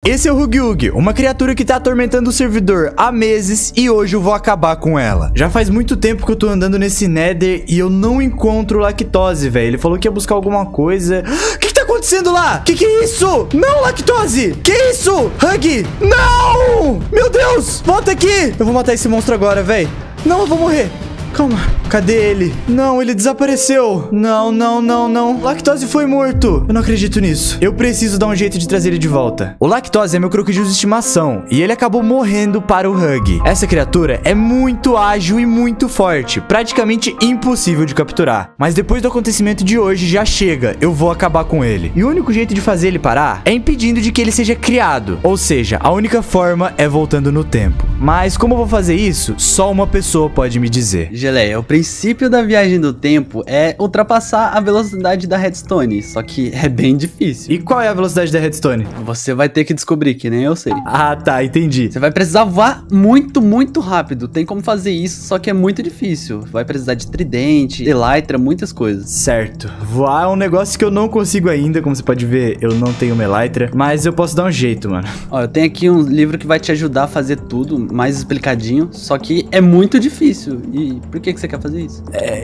esse é o Huggy, uma criatura que tá atormentando o servidor há meses e hoje eu vou acabar com ela. Já faz muito tempo que eu tô andando nesse Nether e eu não encontro o Lactose, velho. Ele falou que ia buscar alguma coisa. O que tá acontecendo lá? Que é isso? Não, Lactose! Que isso? Huggy! Não! Meu Deus! Volta aqui! Eu vou matar esse monstro agora, velho. Não, eu vou morrer. Calma, cadê ele? Não, ele desapareceu. Não. Lactose foi morto. Eu não acredito nisso. Eu preciso dar um jeito de trazer ele de volta. O Lactose é meu crocodilo de estimação e ele acabou morrendo para o Huggy. Essa criatura é muito ágil e muito forte, praticamente impossível de capturar. Mas depois do acontecimento de hoje já chega, eu vou acabar com ele. E o único jeito de fazer ele parar é impedindo de que ele seja criado. Ou seja, a única forma é voltando no tempo. Mas como eu vou fazer isso, só uma pessoa pode me dizer. Geleia, o princípio da viagem do tempo é ultrapassar a velocidade da redstone, só que é bem difícil. E qual é a velocidade da redstone? Você vai ter que descobrir, que nem eu sei. Ah, tá, entendi. Você vai precisar voar muito rápido. Tem como fazer isso, só que é muito difícil. Vai precisar de tridente, elytra, muitas coisas. Certo. Voar é um negócio que eu não consigo ainda, como você pode ver, eu não tenho uma elytra, mas eu posso dar um jeito, mano. Ó, eu tenho aqui um livro que vai te ajudar a fazer tudo mais explicadinho, só que é muito difícil. E por que você quer fazer isso?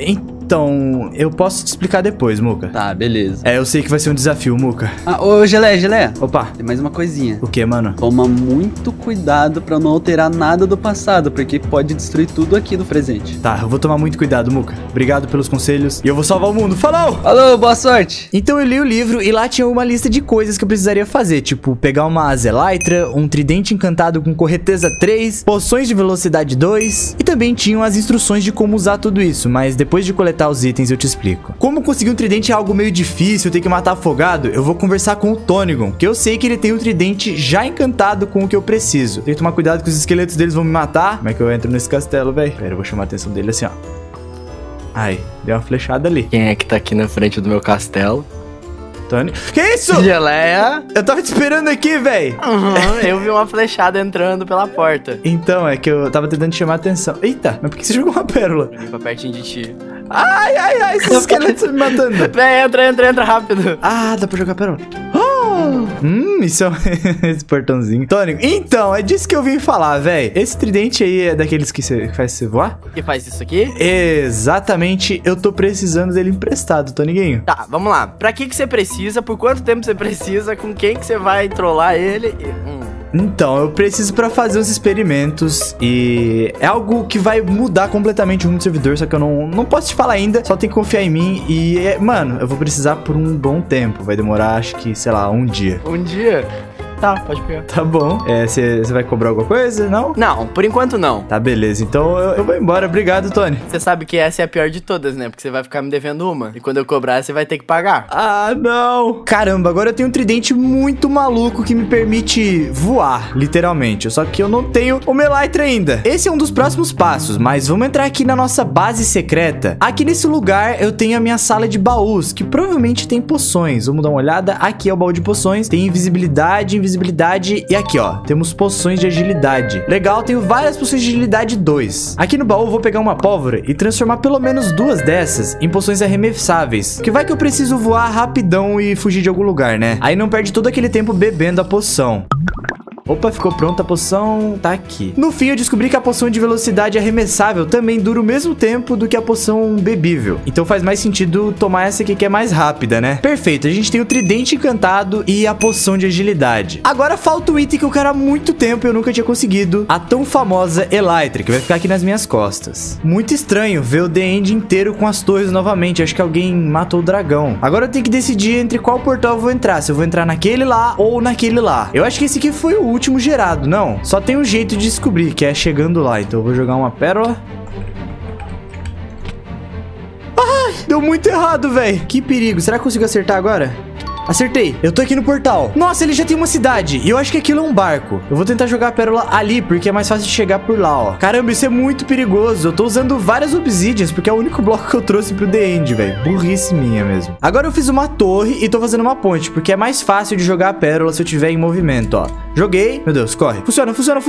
Então, eu posso te explicar depois, Muca. Tá, beleza. Eu sei que vai ser um desafio, Muca. Ah, ô, Geleia. Opa. Tem mais uma coisinha. O que, mano? Toma muito cuidado pra não alterar nada do passado, porque pode destruir tudo aqui do presente. Tá, eu vou tomar muito cuidado, Muca. Obrigado pelos conselhos e eu vou salvar o mundo. Falou! Falou, boa sorte! Então eu li o livro e lá tinha uma lista de coisas que eu precisaria fazer, tipo, pegar uma asa elytra, um tridente encantado com correteza 3, poções de velocidade 2 e também tinham as instruções de como usar tudo isso, mas depois de coletar os itens eu te explico. Como conseguir um tridente é algo meio difícil, tem que matar afogado, eu vou conversar com o Tonigon, que eu sei que ele tem um tridente já encantado com o que eu preciso. Tem que tomar cuidado que os esqueletos deles vão me matar. Como é que eu entro nesse castelo, velho? Pera, eu vou chamar a atenção dele assim, ó. Ai, deu uma flechada ali. Quem é que tá aqui na frente do meu castelo? Tony. Que isso? Geleia. Eu tava te esperando aqui, velho. Eu vi uma flechada entrando pela porta. Então, é que eu tava tentando te chamar a atenção. Eita, mas por que você jogou uma pérola? Vim pra pertinho de ti. Ai, esses esqueletos estão me matando. Entra rápido. Ah, dá pra jogar pérola. Isso é esse portãozinho. Tony, então, é disso que eu vim falar, velho. Esse tridente aí é daqueles que faz você voar? Que faz isso aqui? Exatamente, eu tô precisando dele emprestado, Toniguinho. Tá, vamos lá. Pra que você precisa? Por quanto tempo você precisa? Com quem que você vai trollar ele? Então, eu preciso pra fazer os experimentos e é algo que vai mudar completamente o rumo do servidor, só que eu não posso te falar ainda, só tem que confiar em mim e, mano, eu vou precisar por um bom tempo, vai demorar, acho que, sei lá, um dia. Um dia? Tá, pode pegar. Tá bom. Você vai cobrar alguma coisa, não? Não, por enquanto não. Tá, beleza. Então eu vou embora. Obrigado, Tony. Você sabe que essa é a pior de todas, né? Porque você vai ficar me devendo uma. E quando eu cobrar, você vai ter que pagar. Ah, não. Caramba, agora eu tenho um tridente muito maluco que me permite voar, literalmente. Só que eu não tenho o elytra ainda. Esse é um dos próximos passos, mas vamos entrar aqui na nossa base secreta. Aqui nesse lugar eu tenho a minha sala de baús, que provavelmente tem poções. Vamos dar uma olhada. Aqui é o baú de poções. Tem invisibilidade e aqui, ó, temos poções de agilidade. Legal, tenho várias poções de agilidade 2. Aqui no baú eu vou pegar uma pólvora e transformar pelo menos 2 dessas em poções arremessáveis. Que vai que eu preciso voar rapidão e fugir de algum lugar, né? Aí não perde todo aquele tempo bebendo a poção. Opa, ficou pronta a poção, tá aqui. No fim, eu descobri que a poção de velocidade arremessável também dura o mesmo tempo do que a poção bebível. Então faz mais sentido tomar essa aqui que é mais rápida, né? Perfeito, a gente tem o tridente encantado e a poção de agilidade. Agora falta o item que eu quero há muito tempo e eu nunca tinha conseguido. A tão famosa elytra, que vai ficar aqui nas minhas costas. Muito estranho ver o The End inteiro com as torres novamente. Acho que alguém matou o dragão. Agora eu tenho que decidir entre qual portal eu vou entrar. Se eu vou entrar naquele lá ou naquele lá. Eu acho que esse aqui foi o último gerado, não. Só tem um jeito de descobrir, que é chegando lá. Então eu vou jogar uma pérola. Ai, deu muito errado, velho. Que perigo. Será que eu consigo acertar agora? Acertei, eu tô aqui no portal. Nossa, ele já tem uma cidade. E eu acho que aquilo é um barco. Eu vou tentar jogar a pérola ali, porque é mais fácil de chegar por lá, ó. Caramba, isso é muito perigoso. Eu tô usando várias obsidians, porque é o único bloco que eu trouxe pro The End, velho. Burrice minha mesmo. Agora eu fiz uma torre e tô fazendo uma ponte, porque é mais fácil de jogar a pérola se eu tiver em movimento, ó. Joguei. Meu Deus, corre. Funciona.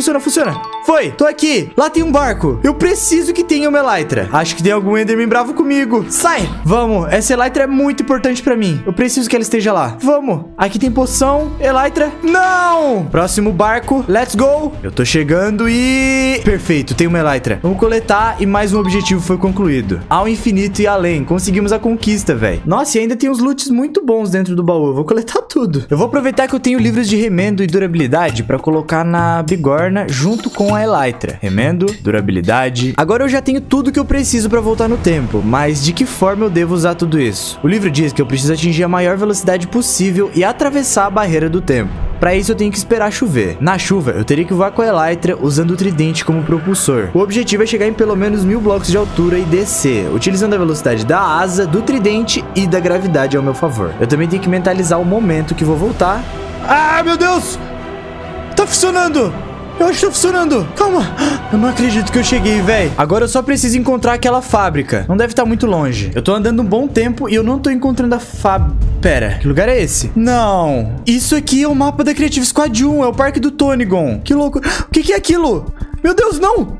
Foi. Tô aqui. Lá tem um barco. Eu preciso que tenha uma elytra. Acho que tem algum Enderman bravo comigo. Sai. Vamos. Essa elytra é muito importante pra mim. Eu preciso que ela esteja lá. Vamos. Aqui tem poção. Elytra. Não. Próximo barco. Let's go. Eu tô chegando e... Perfeito. Tem uma elytra. Vamos coletar e mais um objetivo foi concluído. Ao infinito e além. Conseguimos a conquista, velho. Nossa, e ainda tem uns loots muito bons dentro do baú. Eu vou coletar tudo. Eu vou aproveitar que eu tenho livros de remendo e durabilidade pra colocar na bigorna junto com a elytra. Remendo, durabilidade. Agora eu já tenho tudo que eu preciso pra voltar no tempo, mas de que forma eu devo usar tudo isso? O livro diz que eu preciso atingir a maior velocidade possível e atravessar a barreira do tempo. Pra isso eu tenho que esperar chover. Na chuva, eu teria que voar com a elytra usando o tridente como propulsor. O objetivo é chegar em pelo menos 1000 blocos de altura e descer, utilizando a velocidade da asa, do tridente e da gravidade ao meu favor. Eu também tenho que mentalizar o momento que vou voltar. Ah, meu Deus! Tá funcionando! Eu acho que tá funcionando. Calma. Eu não acredito que eu cheguei, velho. Agora eu só preciso encontrar aquela fábrica. Não deve estar muito longe. Eu tô andando um bom tempo e eu não tô encontrando a fábrica. Pera, que lugar é esse? Não. Isso aqui é o mapa da Creative Squad 1. É o Parque do Tonigon. Que louco. O que é aquilo? Meu Deus, não.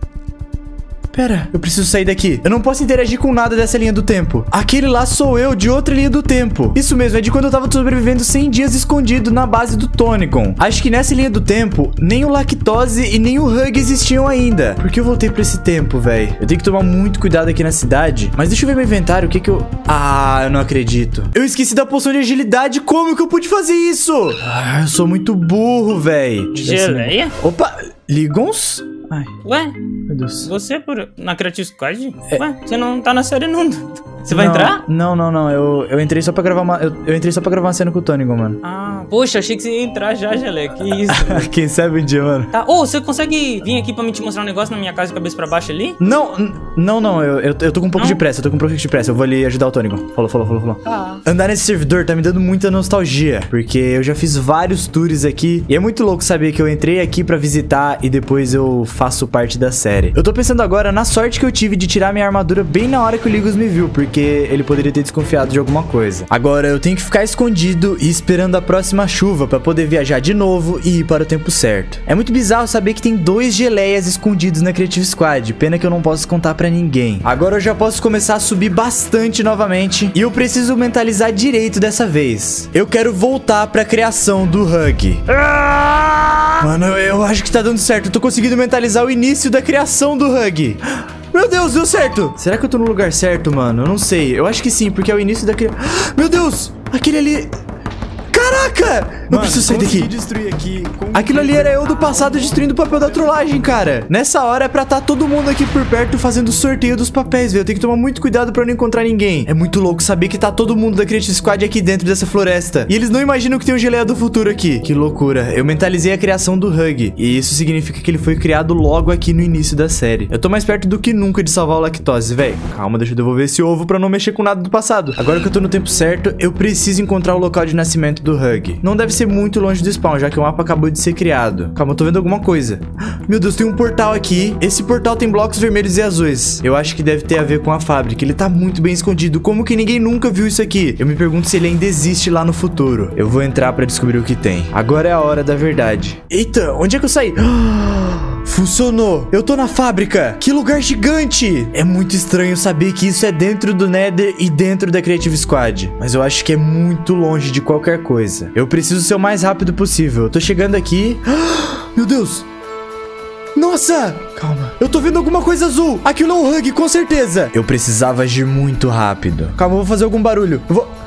Pera, eu preciso sair daqui. Eu não posso interagir com nada dessa linha do tempo. Aquele lá sou eu de outra linha do tempo. Isso mesmo, é de quando eu tava sobrevivendo 100 dias escondido na base do Tonigon. Acho que nessa linha do tempo, nem o Lactose e nem o Hug existiam ainda. Por que eu voltei pra esse tempo, velho? Eu tenho que tomar muito cuidado aqui na cidade. Mas deixa eu ver meu inventário, o que eu... Ah, eu não acredito. Eu esqueci da poção de agilidade. Como que eu pude fazer isso? Ah, eu sou muito burro, velho. Geleia? Opa, Ligons? Ai, Ué, meu Deus. você na Creative Squad? Ué, você não tá na série não. Você vai entrar? Não. Eu entrei só pra gravar uma... Eu entrei só pra gravar uma cena com o Tonigon, mano. Ah, poxa, achei que você ia entrar já, Gelé. Que isso? Quem sabe um dia, mano. Tá. Ô, você consegue vir aqui pra me te mostrar um negócio na minha casa de cabeça pra baixo ali? Não. Eu tô com um pouco de pressa. Eu vou ali ajudar o Tonigon. Falou. Ah. Andar nesse servidor tá me dando muita nostalgia. Porque eu já fiz vários tours aqui. E é muito louco saber que eu entrei aqui pra visitar e depois eu faço parte da série. Eu tô pensando agora na sorte que eu tive de tirar minha armadura bem na hora que o Ligos me viu. Porque ele poderia ter desconfiado de alguma coisa. Agora eu tenho que ficar escondido e esperando a próxima chuva pra poder viajar de novo e ir para o tempo certo. É muito bizarro saber que tem 2 geleias escondidos na Creative Squad. Pena que eu não posso contar pra ninguém. Agora eu já posso começar a subir bastante novamente. E eu preciso mentalizar direito dessa vez. Eu quero voltar pra criação do Hug. Mano, eu acho que tá dando certo. Eu tô conseguindo mentalizar o início da criação do Hug. Meu Deus, deu certo. Será que eu tô no lugar certo, mano? Eu não sei. Eu acho que sim, porque é o início da criação. Meu Deus, aquele ali... Caraca! Eu preciso sair daqui. Aquilo ali era eu do passado destruindo o papel da trollagem, cara. Nessa hora é pra estar todo mundo aqui por perto fazendo o sorteio dos papéis, velho. Eu tenho que tomar muito cuidado pra não encontrar ninguém. É muito louco saber que tá todo mundo da Creative Squad aqui dentro dessa floresta. E eles não imaginam que tem um geleia do futuro aqui. Que loucura. Eu mentalizei a criação do Hug. E isso significa que ele foi criado logo aqui no início da série. Eu tô mais perto do que nunca de salvar o Lactose, velho. Calma, deixa eu devolver esse ovo pra não mexer com nada do passado. Agora que eu tô no tempo certo, eu preciso encontrar o local de nascimento do Hug. Não deve ser muito longe do spawn, já que o mapa acabou de ser criado. Calma, eu tô vendo alguma coisa. Meu Deus, tem um portal aqui. Esse portal tem blocos vermelhos e azuis. Eu acho que deve ter a ver com a fábrica. Ele tá muito bem escondido. Como que ninguém nunca viu isso aqui? Eu me pergunto se ele ainda existe lá no futuro. Eu vou entrar pra descobrir o que tem. Agora é a hora da verdade. Eita, onde é que eu saí? Funcionou! Eu tô na fábrica! Que lugar gigante! É muito estranho saber que isso é dentro do Nether e dentro da Creative Squad. Mas eu acho que é muito longe de qualquer coisa. Eu preciso ser o mais rápido possível. Eu tô chegando aqui... Meu Deus! Nossa! Calma. Eu tô vendo alguma coisa azul. Aquilo é um Hug, com certeza. Eu precisava agir muito rápido. Calma, eu vou fazer algum barulho. Eu vou...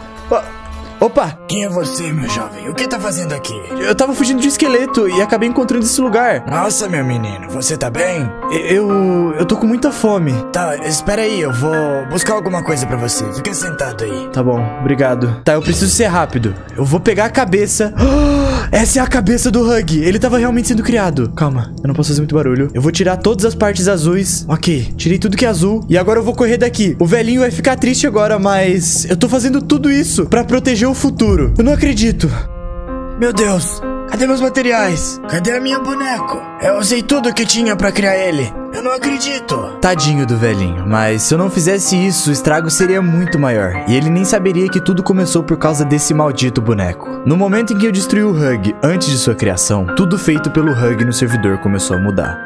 Opa! Quem é você, meu jovem? O que tá fazendo aqui? Eu tava fugindo de um esqueleto e acabei encontrando esse lugar. Nossa, meu menino, você tá bem? Eu tô com muita fome. Tá, espera aí, eu vou buscar alguma coisa pra você. Fica sentado aí. Tá bom, obrigado. Tá, eu preciso ser rápido. Eu vou pegar a cabeça. Essa é a cabeça do Hug. Ele tava realmente sendo criado. Calma, eu não posso fazer muito barulho. Eu vou tirar todas as partes azuis. Ok, tirei tudo que é azul. E agora eu vou correr daqui. O velhinho vai ficar triste agora, mas... eu tô fazendo tudo isso pra proteger o futuro. Eu não acredito. Meu Deus, cadê meus materiais? Cadê a minha boneco? Eu usei tudo que tinha pra criar ele. Eu não acredito. Tadinho do velhinho, mas se eu não fizesse isso, o estrago seria muito maior. E ele nem saberia que tudo começou por causa desse maldito boneco. No momento em que eu destruí o Hug antes de sua criação, tudo feito pelo Hug no servidor começou a mudar.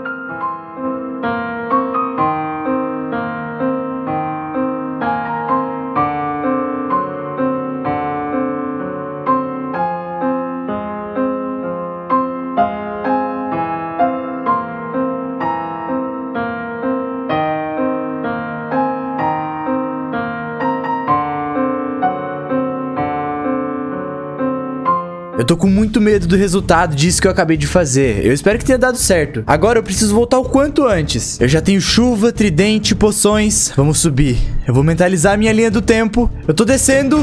Eu tô com muito medo do resultado disso que eu acabei de fazer. Eu espero que tenha dado certo. Agora eu preciso voltar o quanto antes. Eu já tenho chuva, tridente, poções. Vamos subir. Eu vou mentalizar a minha linha do tempo. Eu tô descendo.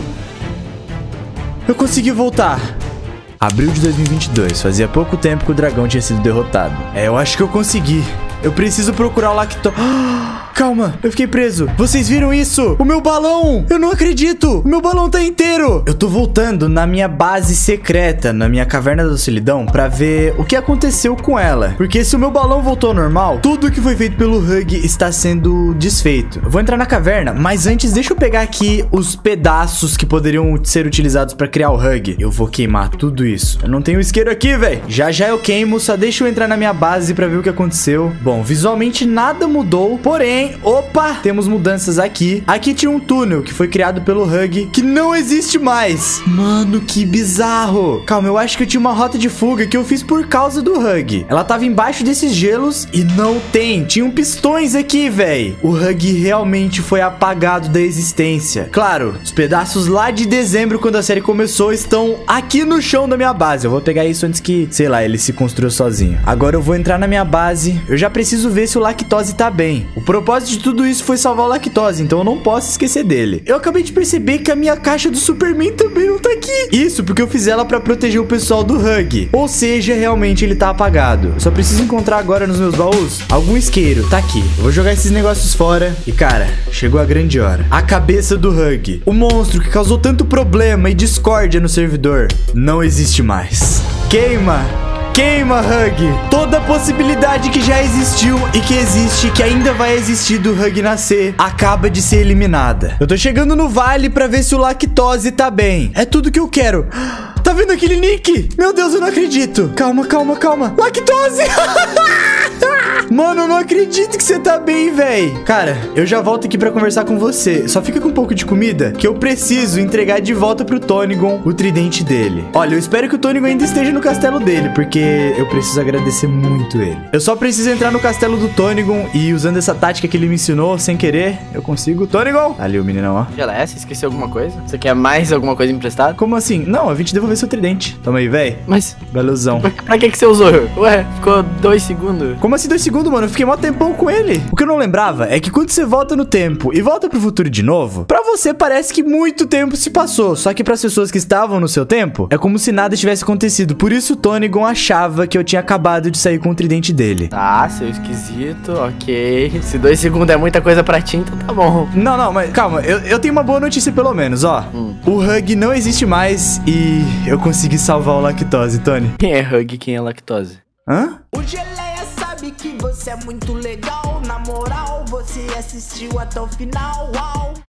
Eu consegui voltar. Abril de 2022. Fazia pouco tempo que o dragão tinha sido derrotado. Eu acho que eu consegui. Eu preciso procurar o Lacto... Calma, eu fiquei preso. Vocês viram isso? O meu balão! Eu não acredito! O meu balão tá inteiro! Eu tô voltando na minha base secreta, na minha caverna da solidão, pra ver o que aconteceu com ela. Porque se o meu balão voltou ao normal, tudo que foi feito pelo Hug está sendo desfeito. Eu vou entrar na caverna, mas antes deixa eu pegar aqui os pedaços que poderiam ser utilizados pra criar o Hug. Eu vou queimar tudo isso. Eu não tenho isqueiro aqui, velho. Já eu queimo, só deixa eu entrar na minha base pra ver o que aconteceu. Bom, visualmente nada mudou, porém... Opa, temos mudanças aqui. Aqui tinha um túnel que foi criado pelo Hug, que não existe mais. Mano, que bizarro. Calma, eu acho que eu tinha uma rota de fuga que eu fiz por causa do Hug. Ela tava embaixo desses gelos e não tem. Tinham pistões aqui, velho. O Hug realmente foi apagado da existência. Claro, os pedaços lá de dezembro, quando a série começou, estão aqui no chão da minha base. Eu vou pegar isso antes que, sei lá, ele se construiu sozinho. Agora eu vou entrar na minha base. Eu já preciso ver se o Lactose tá bem. O propósito de tudo isso foi salvar o Lactose, então eu não posso esquecer dele. Eu acabei de perceber que a minha caixa do Superman também não tá aqui. Isso porque eu fiz ela pra proteger o pessoal do Hug. Ou seja, realmente ele tá apagado. Eu só preciso encontrar agora nos meus baús algum isqueiro. Tá aqui. Eu vou jogar esses negócios fora. E cara, chegou a grande hora. A cabeça do Hug, o monstro que causou tanto problema e discórdia no servidor, não existe mais. Queima! Queima, Hug! Toda a possibilidade que já existiu e que existe, que ainda vai existir do Hug nascer, acaba de ser eliminada. Eu tô chegando no vale pra ver se o Lactose tá bem. É tudo que eu quero. Tá vendo aquele nick? Meu Deus, eu não acredito. Calma, calma, calma. Lactose! Mano, eu não acredito que você tá bem, véi. Cara, eu já volto aqui pra conversar com você. Só fica com um pouco de comida, que eu preciso entregar de volta pro Tonigon o tridente dele. Olha, eu espero que o Tonigon ainda esteja no castelo dele, porque eu preciso agradecer muito ele. Eu só preciso entrar no castelo do Tonigon e usando essa tática que ele me ensinou, sem querer, eu consigo. Tonigon! Ali o meninão, ó. GLS, esqueceu alguma coisa? Você quer mais alguma coisa emprestada? Como assim? Não, eu vim te devolver seu tridente. Toma aí, véi. Mas... Galuzão. Pra que você usou? Ué, ficou 2 segundos. Como assim 2 segundos, mano? Eu fiquei mó tempão com ele. O que eu não lembrava é que quando você volta no tempo e volta pro futuro de novo, pra você parece que muito tempo se passou. Só que pras pessoas que estavam no seu tempo, é como se nada tivesse acontecido. Por isso o Tonigon achava que eu tinha acabado de sair com o tridente dele. Tá, seu esquisito, ok. Se 2 segundos é muita coisa pra ti, então tá bom. Não, mas calma. Eu tenho uma boa notícia pelo menos, ó. O Hug não existe mais e eu consegui salvar o Lactose, Tony. Quem é Hug e quem é Lactose? Hã? O Geleia sabe que você é muito legal. Na moral, você assistiu até o final. Uau.